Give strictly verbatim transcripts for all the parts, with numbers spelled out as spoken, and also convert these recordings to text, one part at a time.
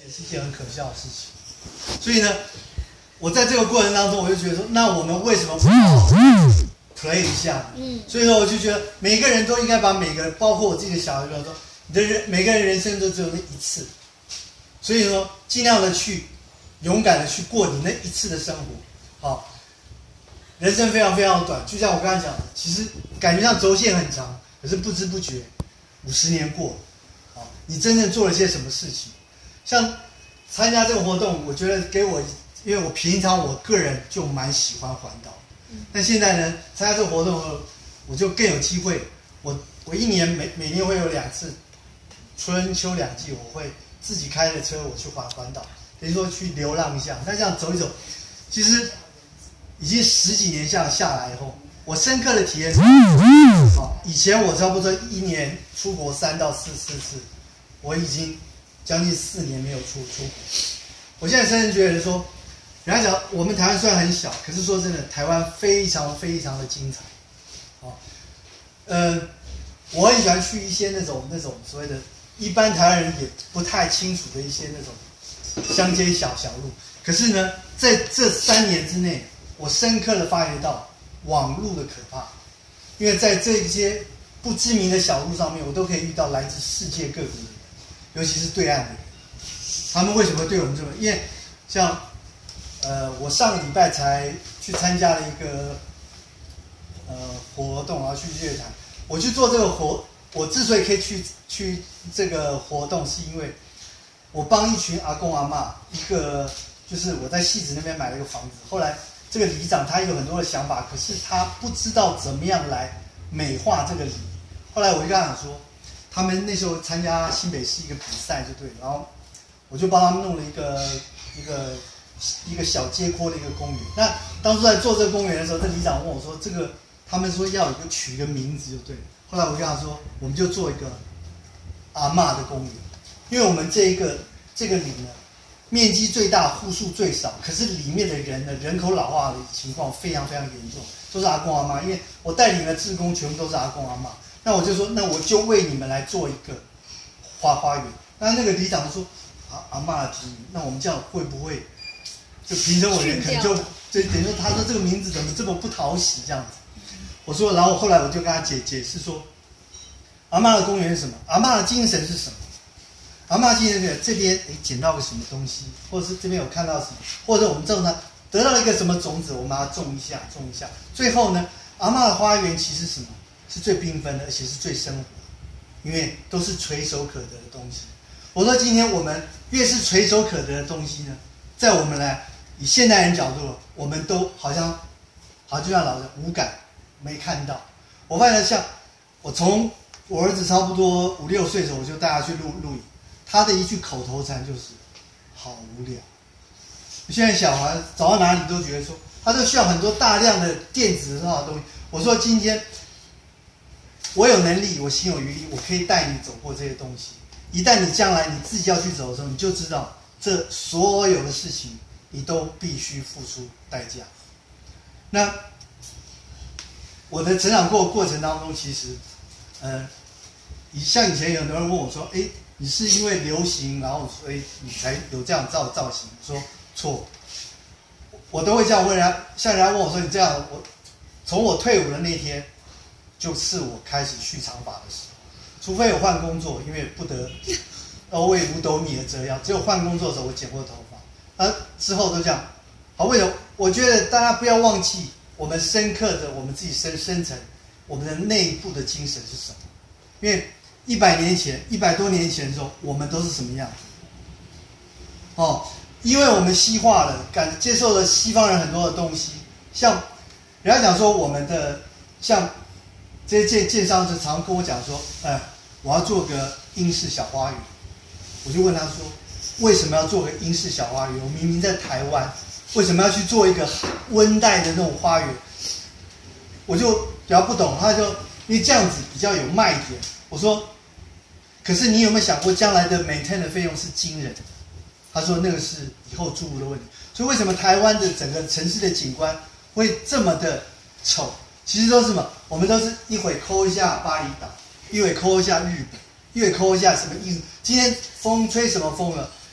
也是一件很可笑的事情。所以呢，我在这个过程当中，我就觉得说，那我们为什么不好 play 一下呢？嗯，所以说我就觉得每个人都应该把每个，包括我自己的小孩，说你的人每个人人生都只有那一次，所以说尽量的去勇敢的去过你那一次的生活，好。人生非常非常短，就像我刚才讲的，其实感觉上轴线很长，可是不知不觉五十年过了，啊，你真正做了些什么事情？像参加这个活动，我觉得给我，因为我平常我个人就蛮喜欢环岛，但现在呢，参加这个活动后，我就更有机会，我我一年每每年会有两次，春秋两季，我会自己开着车我去环环岛，等于说去流浪一下。那这样走一走，其实。已经十几年下下来以后，我深刻的体验是，啊，以前我差不多一年出国三到四四次，我已经将近四年没有出出国。我现在深深觉得说，人家讲我们台湾虽然很小，可是说真的，台湾非常非常的精彩，啊，呃，我很喜欢去一些那种那种所谓的，一般台湾人也不太清楚的一些那种乡间小小路。可是呢，在这三年之内，我深刻的发觉到网路的可怕，因为在这些不知名的小路上面，我都可以遇到来自世界各国的人，尤其是对岸的人。他们为什么对我们这么？因为像呃，我上个礼拜才去参加了一个呃活动，然后去日月潭。我去做这个活，我之所以可以去去这个活动，是因为我帮一群阿公阿嬷，一个就是我在汐止那边买了一个房子，后来。这个里长他有很多的想法，可是他不知道怎么样来美化这个里。后来我就跟他讲说，他们那时候参加新北市一个比赛就对了，然后我就帮他们弄了一个一个一个小街坡的一个公园。那当初在做这个公园的时候，这里长问我说，这个他们说要有一个取一个名字就对了。后来我跟他说，我们就做一个阿嬷的公园，因为我们这一个这个里呢。面积最大，户数最少，可是里面的人呢，人口老化的情况非常非常严重，都是阿公阿嬷。因为我带领的志工全部都是阿公阿嬷，那我就说，那我就为你们来做一个花花园。那那个里长说，阿阿嬷的提名，那我们这样会不会就评审委员可能就就等于说，他说这个名字怎么这么不讨喜这样子？我说，然后后来我就跟他解解释说，阿嬷的公园是什么？阿嬷的精神是什么？阿嬷记得这边哎捡到个什么东西，或者是这边有看到什么，或者我们种它得到了一个什么种子，我们把它种一下，种一下。最后呢，阿嬷的花园其实什么是最缤纷的，而且是最生活的，因为都是垂手可得的东西。我说今天我们越是垂手可得的东西呢，在我们来以现代人角度，我们都好像好就像老人无感没看到。我发现像我从我儿子差不多五六岁的时候，我就带他去露露营。他的一句口头禅就是“好无聊”。现在小孩走到哪里都觉得说，他都需要很多大量的电子化的东西。我说今天我有能力，我心有余力，我可以带你走过这些东西。一旦你将来你自己要去走的时候，你就知道这所有的事情你都必须付出代价。那我的成长过过程当中，其实，呃，像以前有很多人问我说，哎。你是因为流行，然后所以你才有这样造造型？说错，我都会这样问人家。像人家问我说你这样，我从我退伍的那天，就是我开始蓄长发的时候。除非我换工作，因为不得要为五斗米而折腰，只有换工作的时候我剪过头发，而之后都这样。好，为什么？我觉得大家不要忘记，我们深刻的我们自己深深层，我们的内部的精神是什么？因为。一百年前，一百多年前的时候，我们都是什么样子？哦，因为我们西化了，感接受了西方人很多的东西，像人家讲说我们的像这些建建商就常跟我讲说，哎，我要做个英式小花园，我就问他说，为什么要做个英式小花园？我明明在台湾，为什么要去做一个温带的那种花园？我就比较不懂，他就因为这样子比较有卖点。我说，可是你有没有想过，将来的 maintain 的费用是惊人的？他说那个是以后住屋的问题。所以为什么台湾的整个城市的景观会这么的丑？其实都是什么？我们都是一会抠一下巴厘岛，一会抠一下日本，一会抠一下什么意思？今天风吹什么风了？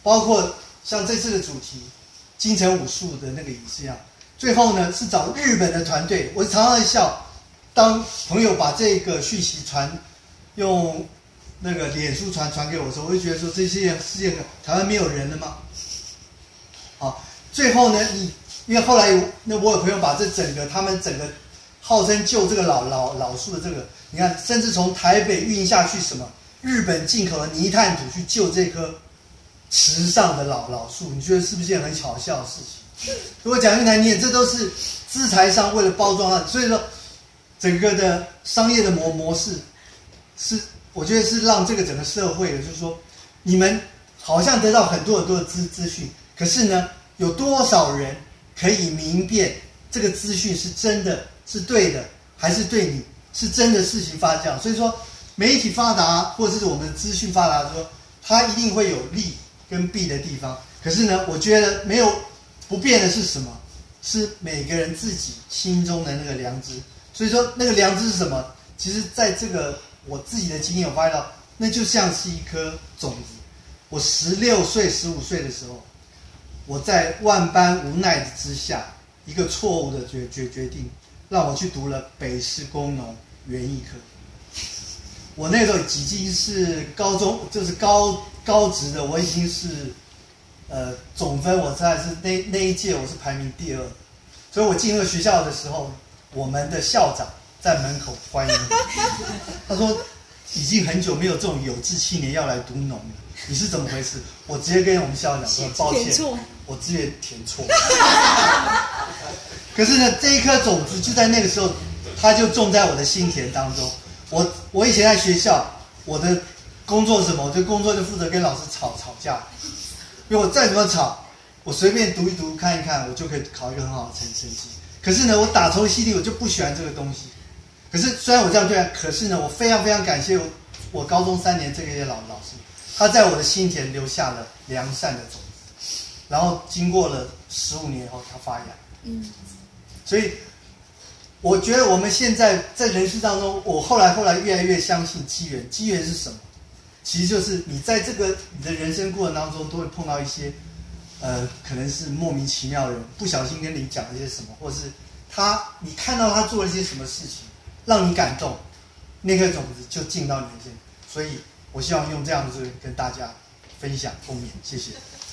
包括像这次的主题金城武术的那个也是一样。最后呢是找日本的团队，我常常笑，当朋友把这个讯息传用那个脸书传传给我的时候，我就觉得说这些世界上台湾没有人了吗？好，最后呢，你因为后来那我有朋友把这整个他们整个号称救这个老老老树的这个，你看，甚至从台北运下去什么日本进口的泥炭土去救这棵池上的老老树，你觉得是不是件很巧笑的事情？如果讲句难听点，这都是资财商为了包装它，所以说整个的商业的模模式是，我觉得是让这个整个社会的，就是说你们好像得到很多很多的资资讯，可是呢，有多少人可以明辨这个资讯是真的是对的，还是对你是真的事情发酵？所以说，媒体发达或者是我们的资讯发达的时候，它一定会有利跟弊的地方。可是呢，我觉得没有不变的是什么？是每个人自己心中的那个良知。所以说，那个良知是什么？其实在这个我自己的经验，我发现到，那就像是一颗种子。我十六岁、十五岁的时候，我在万般无奈之下，一个错误的决决决定，让我去读了北师工农园艺科。我那时候已经是高中，就是高高职的，我已经是呃总分，我在是那那一届我是排名第二，所以我进入学校的时候，我们的校长在门口欢迎我，他说已经很久没有这种有志青年要来读农了，你是怎么回事？我直接跟我们校长说抱歉，我志愿填错。可是呢，这一颗种子就在那个时候，它就种在我的心田当中。我我以前在学校，我的工作是什么？我的工作就负责跟老师吵吵架，因为我再怎么吵，我随便读一读看一看，我就可以考一个很好的成成绩。可是呢，我打从心里我就不喜欢这个东西。可是虽然我这样对，可是呢，我非常非常感谢我我高中三年这个老老师，他在我的心田留下了良善的种子，然后经过了十五年后，它发芽。嗯，所以我觉得我们现在在人世当中，我后来后来越来越相信机缘。机缘是什么？其实就是你在这个你的人生过程当中，都会碰到一些呃，可能是莫名其妙的人，不小心跟你讲了一些什么，或是他你看到他做了一些什么事情，让你感动，那颗种子就进到你的心。所以我希望用这样子跟大家分享共勉，谢谢。